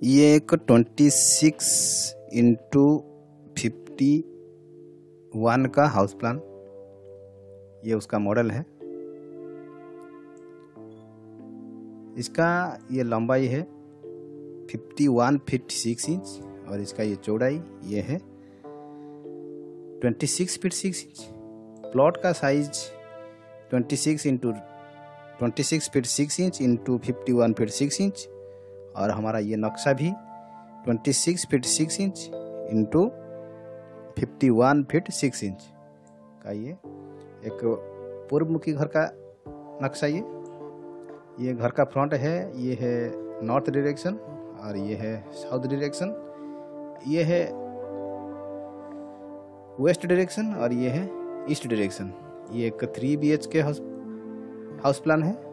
ये एक 26x51 का हाउस प्लान, ये उसका मॉडल है। इसका ये लंबाई है 51 फीट 6 इंच और इसका ये चौड़ाई ये है 26 फीट 6 इंच। प्लॉट का size 26 feet 6 inch into 51 feet 6 inch और हमारा ये नक्शा भी 26 feet 6 inch into 51 feet 6 inch का ये एक पूर्वमुखी घर का नक्शा। ये घर का फ्रंट है, ये है नॉर्थ डायरेक्शन और ये है साउथ डायरेक्शन, ये है वेस्ट डायरेक्शन और ये है ईस्ट डायरेक्शन। ये एक 3 BHK हाउस प्लान है।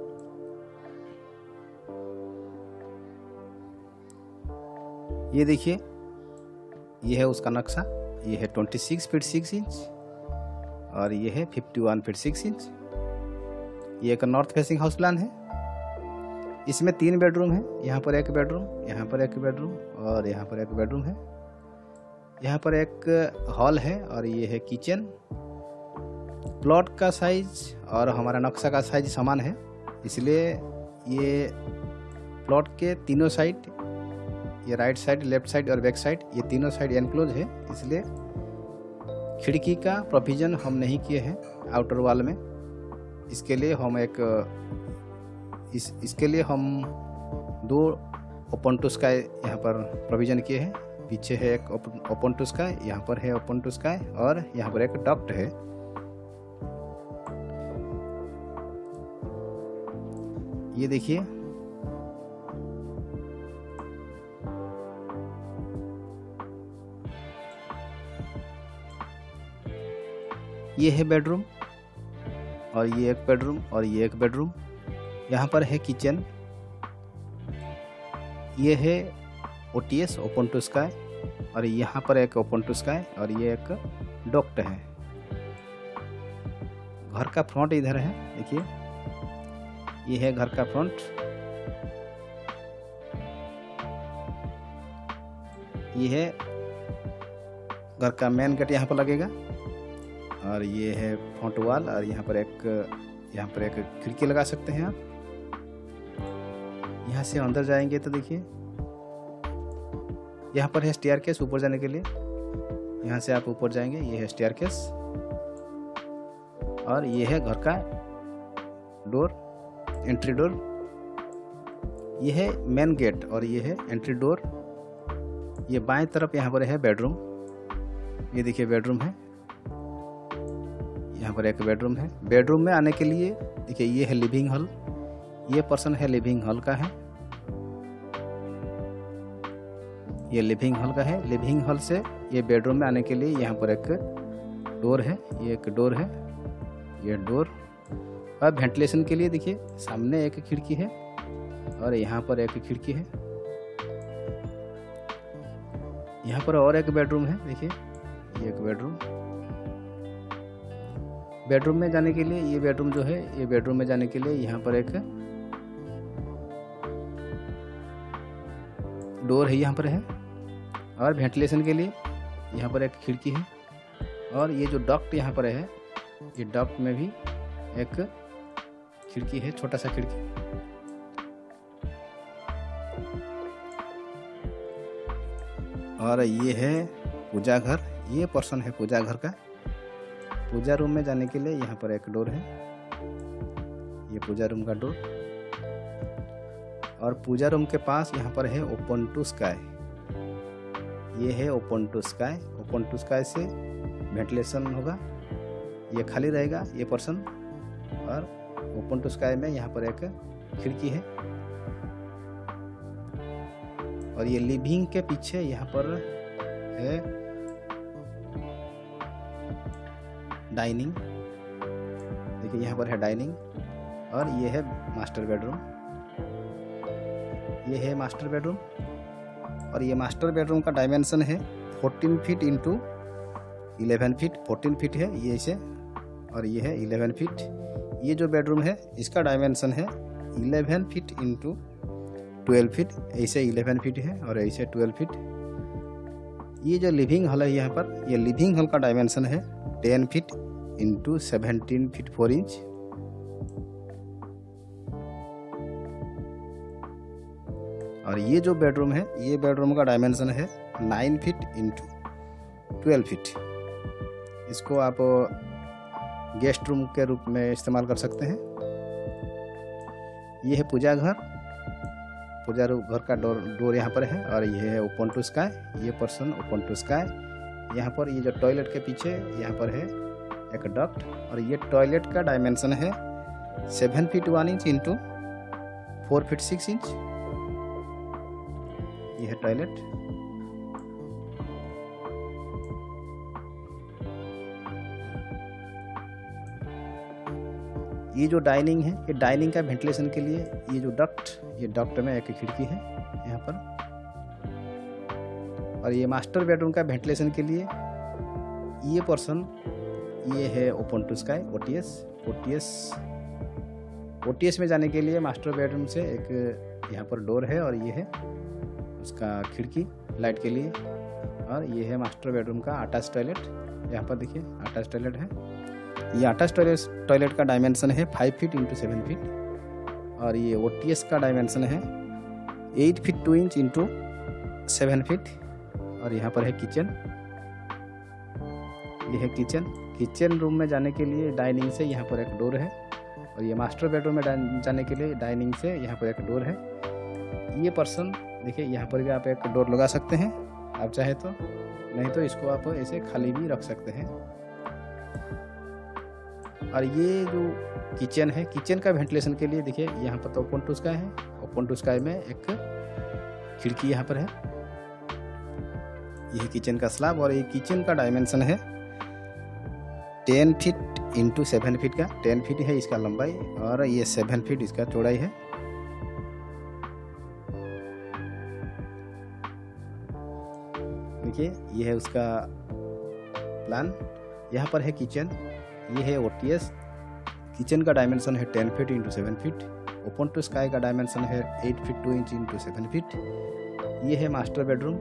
ये देखिए, ये है उसका नक्शा, ये है 26 फीट 6 इंच और ये है 51 फीट 6 इंच। ये एक नॉर्थ फेसिंग हाउस प्लान है। इसमें 3 बेडरूम है, यहाँ पर एक बेडरूम, यहाँ पर एक बेडरूम और यहाँ पर एक बेडरूम है। यहाँ पर एक हॉल है और ये है किचन। प्लॉट का साइज और हमारा नक्शा का साइज समान है, इसलिए ये प्लॉट के तीनों साइड, ये राइट साइड, लेफ्ट साइड और बैक साइड, ये तीनों साइड एनक्लोज है, इसलिए खिड़की का प्रोविजन हम नहीं किए हैं आउटर वॉल में। इसके लिए हम 2 ओपन टू स्काई यहाँ पर प्रोविजन किए हैं। पीछे है एक ओपन टू स्काई, यहाँ पर है ओपन टू स्काई और यहाँ पर एक डक्ट है। ये देखिए, ये है बेडरूम और ये एक बेडरूम और ये एक बेडरूम। यहाँ पर है किचन, ये है OTS ओपन टू स्काई और यहाँ पर एक ओपन टू स्काई और ये एक डक्ट है। घर का फ्रंट इधर है, देखिए ये है घर का फ्रंट। ये है घर का मेन गेट, यहाँ पर लगेगा और ये है फ्रंट वॉल और यहाँ पर एक खिड़की लगा सकते हैं आप। यहाँ से अंदर जाएंगे तो देखिए यहाँ पर है स्टेयरकेस ऊपर जाने के लिए। यहाँ से आप ऊपर जाएंगे, ये है स्टेयरकेस और ये है घर का डोर, एंट्री डोर। ये है मेन गेट और ये है एंट्री डोर। ये बाएं तरफ यहाँ पर है बेडरूम, ये देखिए बेडरूम है, यहाँ पर एक बेडरूम है। बेडरूम में आने के लिए देखिए ये है लिविंग हॉल, ये पर्सन है लिविंग हॉल का है, ये लिविंग हॉल का है। लिविंग हॉल से ये बेडरूम में आने के लिए यहाँ पर एक डोर है, ये एक डोर है, ये डोर। और वेंटिलेशन के लिए देखिए सामने एक खिड़की है और यहाँ पर एक खिड़की है। यहाँ पर और एक बेडरूम है, देखिए ये एक बेडरूम। बेडरूम में जाने के लिए ये बेडरूम जो है, ये बेडरूम में जाने के लिए यहाँ पर एक डोर है, यहाँ पर है। और वेंटिलेशन के लिए यहाँ पर एक खिड़की है और ये जो डक्ट यहाँ पर है, ये डक्ट में भी एक खिड़की है, छोटा सा खिड़की। और ये है पूजा घर, ये पर्सन है पूजा घर का। पूजा रूम में जाने के लिए यहाँ पर एक डोर है, ये पूजा रूम का डोर। और पूजा रूम के पास यहाँ पर है ओपन टू स्काई, ये है open to sky. Open to sky से वेंटिलेशन होगा, ये खाली रहेगा ये पर्सन। और ओपन टू स्काई में यहाँ पर एक खिड़की है। और ये लिविंग के पीछे यहाँ पर है डाइनिंग, देखिए यहाँ पर है डाइनिंग। और ये है मास्टर बेडरूम, ये है मास्टर बेडरूम। और ये मास्टर बेडरूम का डायमेंशन है 14 फीट इंटू 11 फीट। 14 फीट है ये इसे और ये है 11 फीट। ये जो बेडरूम है इसका डायमेंशन है 11 फीट इंटू 12 फीट, ऐसे 11 फीट है और ऐसे 12 फीट। ये जो लिविंग हॉल है यहाँ पर, ये लिविंग हॉल का डायमेंशन है 10 फीट इंटू 17 फीट 4 इंच। और ये जो बेडरूम है, ये बेडरूम का डायमेंशन है 9 फीट इंटू 12 फीट। इसको आप गेस्ट रूम के रूप में इस्तेमाल कर सकते हैं। ये है पूजा घर, पूजा घर का डोर यहाँ पर है और ये है ओपन टू स्काई, ये पर्सन ओपन टू स्काई। यहाँ पर ये जो टॉयलेट के पीछे यहाँ पर है एक डक्ट, और ये टॉयलेट का डायमेंशन है 7 feet 1 inch into 4 feet 6 inch. ये है टॉयलेट। ये जो डाइनिंग है, ये डाइनिंग का वेंटिलेशन के लिए ये जो डक्ट, ये डक्ट में एक खिड़की है यहाँ पर। और ये मास्टर बेडरूम का वेंटिलेशन के लिए ये पोर्शन, ये है ओपन टू स्काई ओटीएस में जाने के लिए मास्टर बेडरूम से एक यहाँ पर डोर है और ये है उसका खिड़की लाइट के लिए। और ये है मास्टर बेडरूम का अटैच टॉयलेट, यहाँ पर देखिए अटैच टॉयलेट है। ये अटैच टॉयलेट का डायमेंशन है 5 फीट इंटू 7 फीट। और ये ओटीएस का डायमेंशन है 8 फीट 2 इंच इंटू 7 फीट। और यहाँ पर है किचन, ये है किचन रूम में जाने के लिए डाइनिंग से यहाँ पर एक डोर है। और ये मास्टर बेडरूम में जाने के लिए डाइनिंग से यहाँ पर एक डोर है। ये पर्सन देखिए, यहाँ पर भी आप एक डोर लगा सकते हैं आप चाहे तो, नहीं तो इसको आप ऐसे खाली भी रख सकते हैं। और ये जो किचन है, किचन का वेंटिलेशन के लिए देखिए यहाँ पर तो ओपन टू स्काई है, ओपन टू स्काई में एक खिड़की यहाँ पर है। यह किचन का स्लैब, और ये किचन का डायमेंशन है 10 फीट इंटू 7 फीट का। 10 फीट है इसका लंबाई और ये 7 फीट इसका चौड़ाई है। देखिए ये है उसका प्लान। यहाँ पर है किचन, ये है ओटीएस। किचन का डायमेंशन है 10 feet into 7 feet. Open to sky का डायमेंशन है 8 फीट 2 इंच इंटू 7 फीट। ये है मास्टर बेडरूम,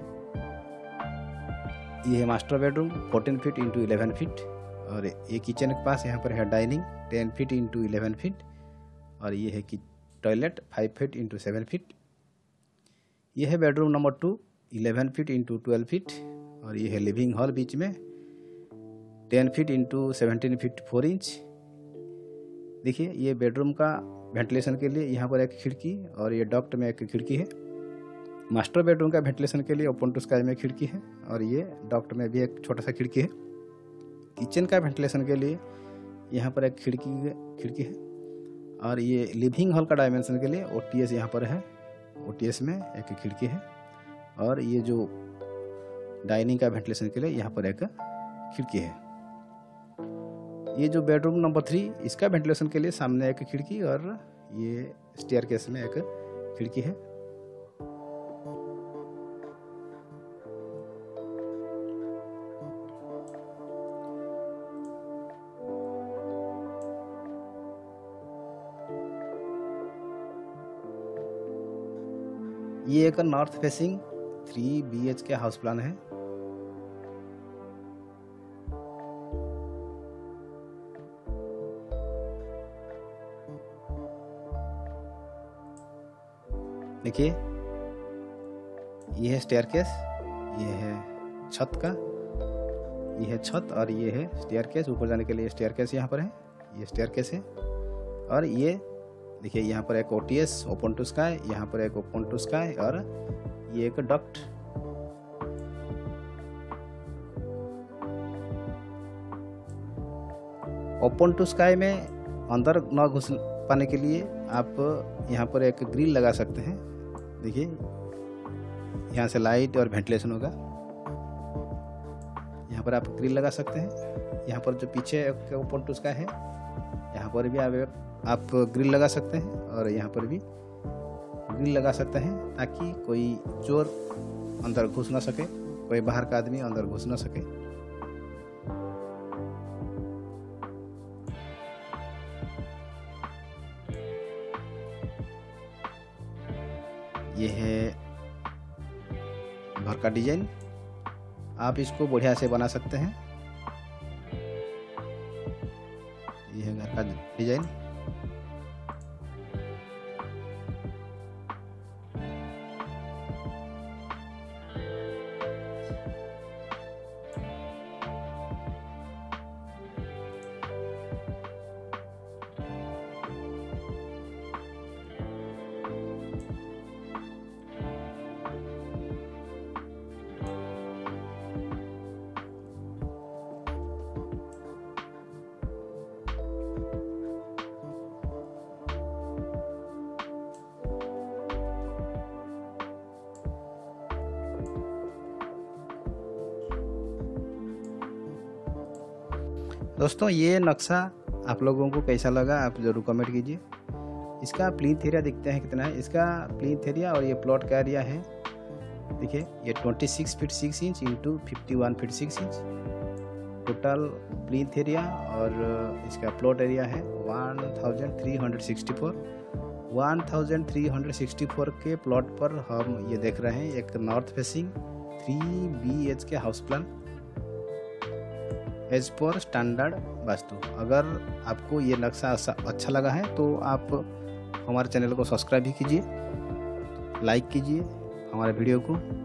ये है master bedroom 14 feet into 11 feet. और ये किचन के पास यहाँ पर है डाइनिंग 10 फीट इंटू 11 फीट। और ये है कि टॉयलेट 5 फीट इंटू 7 फीट। ये है bedroom number 2 11 feet into 12 feet. और ये है लिविंग हॉल बीच में 10 फीट इंटू 17 फीट 4 इंच। देखिए ये बेडरूम का वेंटिलेशन के लिए यहाँ पर एक खिड़की और ये डक्ट में एक खिड़की है। मास्टर बेडरूम का वेंटिलेशन के लिए ओपन टू स्काई में खिड़की है और ये डक्ट में भी एक छोटा सा खिड़की है। किचन का वेंटिलेशन के लिए यहाँ पर एक खिड़की है। और ये लिविंग हॉल का डायमेंशन के लिए ओटीएस यहाँ पर है, ओटीएस में एक खिड़की है। और ये जो डाइनिंग का वेंटिलेशन के लिए यहाँ पर एक खिड़की है। ये जो बेडरूम नंबर 3, इसका वेंटिलेशन के लिए सामने एक खिड़की और ये स्टेयरकेस में एक खिड़की है। ये एक north facing 3 BHK house plan है। देखिए ये है स्टेयरकेस, ये है छत का, ये है छत और ये है स्टेयरकेस। ऊपर जाने के लिए स्टेयरकेस यहाँ पर है, ये स्टेयरकेस है। और ये देखिए यहाँ पर एक ओटीएस ओपन टू स्काई, यहाँ पर एक ओपन टू स्काई और ये एक डक्ट। ओपन टू स्काई में अंदर न घुस पाने के लिए आप यहाँ पर एक ग्रिल लगा सकते हैं। देखिए यहाँ से लाइट और वेंटिलेशन होगा, यहाँ पर आप ग्रिल लगा सकते हैं। यहाँ पर जो पीछे ओपन टू स्काई है यहाँ पर भी आप ग्रिल लगा सकते हैं और यहाँ पर भी ग्रिल लगा सकते हैं ताकि कोई चोर अंदर घुस ना सके, कोई बाहर का आदमी अंदर घुस ना सके। ये है घर का डिजाइन। आप इसको बढ़िया से बना सकते हैं। ये है घर का डिजाइन। दोस्तों ये नक्शा आप लोगों को कैसा लगा आप ज़रूर कमेंट कीजिए। इसका प्लीथ एरिया देखते हैं कितना है। इसका प्लीथ एरिया और ये प्लॉट का एरिया है, देखिए ये 26 feet 6 inch into 51 feet 6 inch total plinth area. और इसका प्लॉट एरिया है 1364। 1364 के प्लॉट पर हम ये देख रहे हैं एक north facing 3 BHK house plan as per standard vastu. अगर आपको ये नक्शा अच्छा लगा है तो आप हमारे चैनल को सब्सक्राइब भी कीजिए, लाइक कीजिए हमारे वीडियो को।